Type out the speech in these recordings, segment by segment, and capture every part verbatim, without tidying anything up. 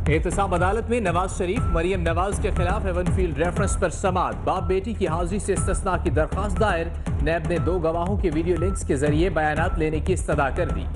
एहतसाब अदालत में नवाज शरीफ मरियम नवाज के खिलाफ एवनफील्ड रेफरेंस पर समाअत। बाप बेटी की हाजिरी से इस्तिस्ना की दरख्वास्त दायर। नैब ने दो गवाहों के वीडियो लिंक्स के जरिए बयानात लेने की इस्तदा कर दी।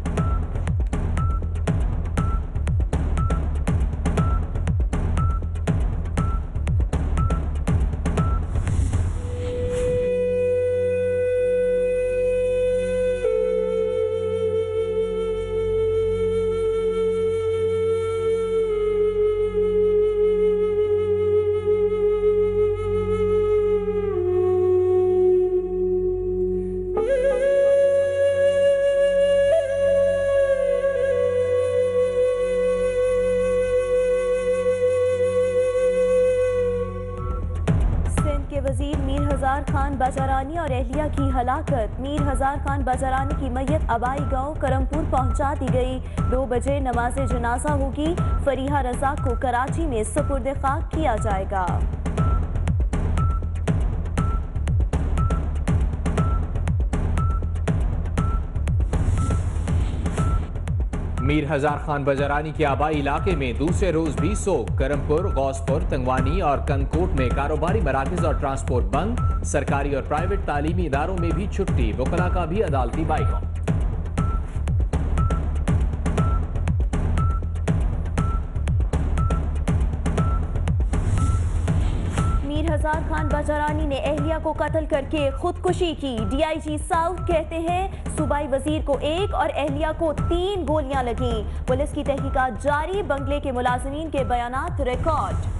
वजीर मीर हजार खान बाजारानी और एहलिया की हलाकत। मीर हजार खान बाजारानी की मैयत आबाई गांव करमपुर पहुंचा दी गई। दो बजे नमाज जनाजा होगी। फरीहा रजा को कराची में सुपुर्द खाक किया जाएगा। मीर हजार खान बाजारानी के आबाई इलाके में दूसरे रोज भी सोग। करमपुर, गौसपुर, तंगवानी और कंकोट में कारोबारी मराकज और ट्रांसपोर्ट बंद। सरकारी और प्राइवेट तालीमी इदारों में भी छुट्टी। वकला का भी अदालती बाइकआउट। मीर हजार खान बाजारानी ने एहलिया को कत्ल करके खुदकुशी की। डीआईजी साउथ कहते हैं सूबाई वजीर को एक और एहलिया को तीन गोलियां लगीं। पुलिस की तहकीकात जारी। बंगले के मुलाजिमीन के बयानात रिकॉर्ड।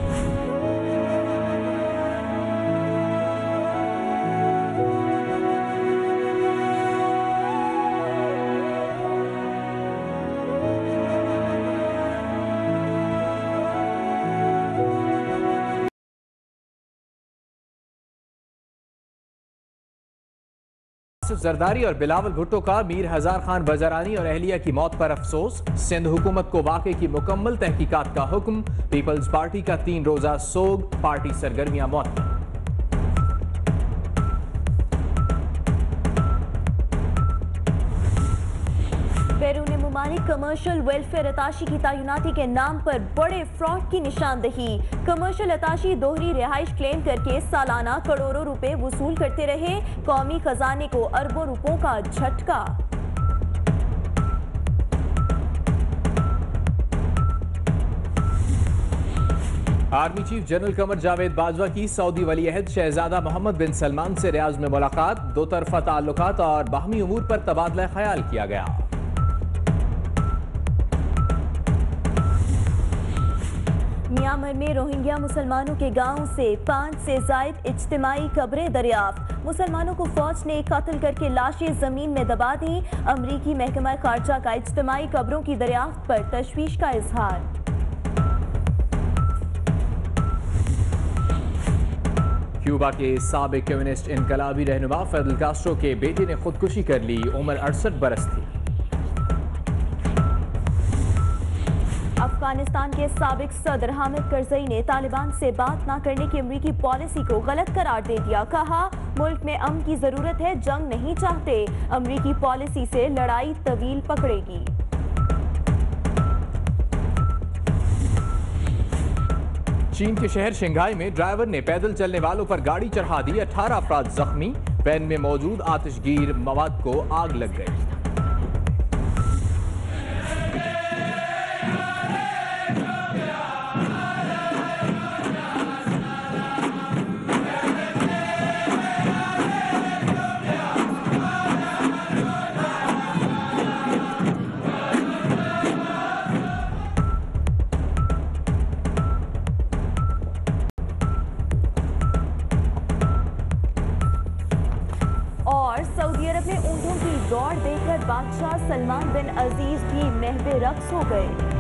जरदारी और बिलावल भुट्टो का मीर हजार खान बाजारानी और एहलिया की मौत पर अफसोस। सिंध हुकूमत को वाक़े की मुकम्मल तहकीकात का हुक्म। पीपल्स पार्टी का तीन रोजा सोग। पार्टी सरगर्मियां मौत। बैरून मुमालिक कमर्शियल वेलफेयर अताशी की तैनाती के नाम पर बड़े फ्रॉड की निशानदही। कमर्शियल अताशी दोहरी रिहाइश क्लेम करके सालाना करोड़ों रुपए वसूल करते रहे। कौमी खजाने को अरबों रुपयों का झटका। Army chief general Qamar Javed Bajwa की सऊदी वली अहद शहजादा मोहम्मद बिन सलमान से रियाज में मुलाकात। दो तरफा ताल्लुकात और बाहमी उमूर पर तबादला ख्याल किया गया। म्यांमार में रोहिंग्या मुसलमानों के गांव से पांच से जायद इज्तिमाई कब्रें दरियाफ्त। मुसलमानों को फौज ने कत्ल करके लाशें जमीन में दबा दी। अमरीकी महकमा खारजा का इज्तिमाई कब्रों की दरियाफ्त पर तशवीश का इजहार। क्यूबा के साबिक कम्युनिस्ट इनकलाबी रहनुमा फिदेल कास्ट्रो के बेटे ने खुदकुशी कर ली। उम्र अड़सठ बरस थी। अफगानिस्तान के साबिक सदर हामिद करजई ने तालिबान से बात न करने की अमरीकी पॉलिसी को गलत करार दे दिया। कहा मुल्क में अमन की जरूरत है, जंग नहीं चाहते। अमरीकी पॉलिसी से लड़ाई तवील पकड़ेगी। चीन के शहर शंघाई में ड्राइवर ने पैदल चलने वालों पर गाड़ी चढ़ा दी। अठारह अफराद जख्मी। वैन में मौजूद आतिशगीर मवाद को आग लग गई। और सऊदी अरब में ऊंटों की दौड़ देखकर बादशाह सलमान बिन अजीज भी महबे रक्स हो गए।